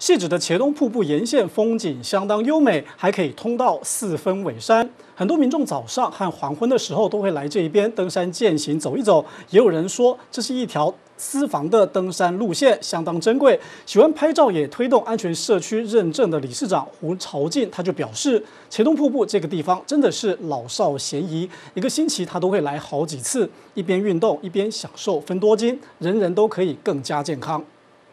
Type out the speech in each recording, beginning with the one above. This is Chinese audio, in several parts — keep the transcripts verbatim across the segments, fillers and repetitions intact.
汐止的茄东瀑布沿线风景相当优美，还可以通到四分尾山。很多民众早上和黄昏的时候都会来这一边登山健行走一走。也有人说，这是一条私房的登山路线，相当珍贵。喜欢拍照也推动安全社区认证的理事长胡朝进，他就表示，茄东瀑布这个地方真的是老少咸宜，一个星期他都会来好几次，一边运动一边享受分多金，人人都可以更加健康。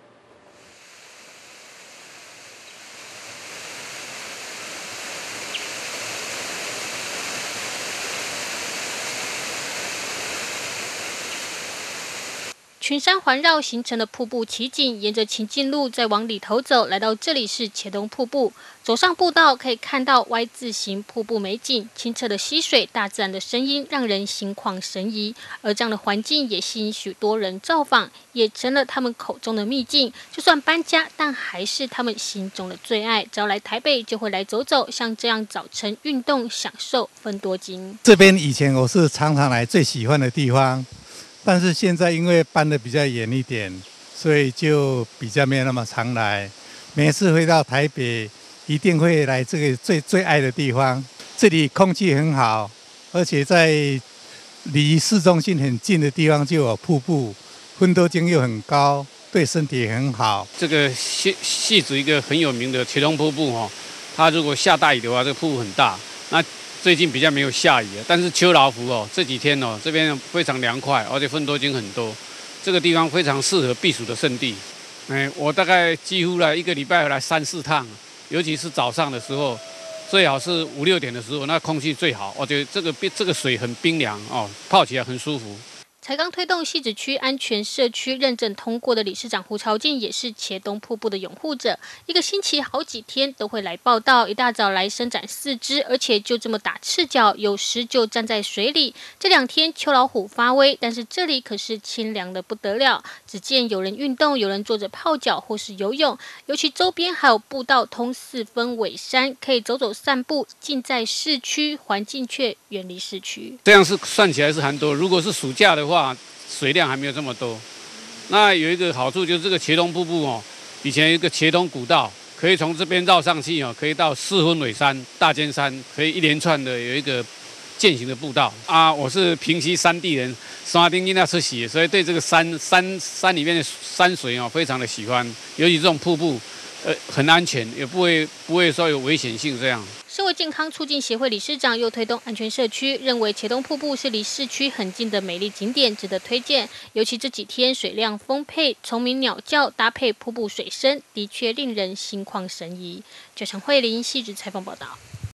群山环绕形成的瀑布奇景，沿着秦径路再往里头走，来到这里是茄东瀑布。走上步道可以看到 Y 字形瀑布美景，清澈的溪水，大自然的声音，让人心旷神怡。而这样的环境也吸引许多人造访，也成了他们口中的秘境。就算搬家，但还是他们心中的最爱。只要来台北，就会来走走，像这样早晨运动，享受分多金。 这边以前我是常常来最喜欢的地方。但是现在因为搬得比较远一点，所以就比较没有那么常来。每次回到台北，一定会来这个最最爱的地方。这里空气很好，而且在离市中心很近的地方就有瀑布，分多精又很高，对身体很好。 这个汐汐止一个很有名的茄东瀑布哦，它如果下大雨的话，这个瀑布很大。那最近比较没有下雨，但是秋老虎哦，这几天哦，这边非常凉快，而且分多金很多，这个地方非常适合避暑的胜地。哎，我大概几乎来一个礼拜来三四趟，尤其是早上的时候，最好是五六点的时候，那空气最好。我觉得这个这个水很冰凉哦，泡起来很舒服。 才刚推动汐止区安全社区认证通过的理事长胡朝进也是茄东瀑布的拥护者，一个星期好几天都会来报道，一大早来伸展四肢，而且就这么打赤脚，有时就站在水里。这两天秋老虎发威，但是这里可是清凉的不得了。只见有人运动，有人坐着泡脚或是游泳，尤其周边还有步道通四分尾山，可以走走散步，近在市区，环境却远离市区。 这样是算起来是很多，如果是暑假的话，水量还没有这么多。那有一个好处就是这个茄东瀑布哦，以前有一个茄东古道，可以从这边绕上去哦，可以到四分尾山、大尖山，可以一连串的有一个健行的步道啊。我是平溪山地人，山顶囡仔出世，所以对这个山山山里面的山水哦非常的喜欢，尤其这种瀑布，呃，很安全，也不会不会说有危险性这样。 社会健康促进协会理事长又推动安全社区，认为茄东瀑布是离市区很近的美丽景点，值得推荐。尤其这几天水量丰沛，虫鸣鸟叫搭配瀑布水声，的确令人心旷神怡。九成慧玲汐止采访报道。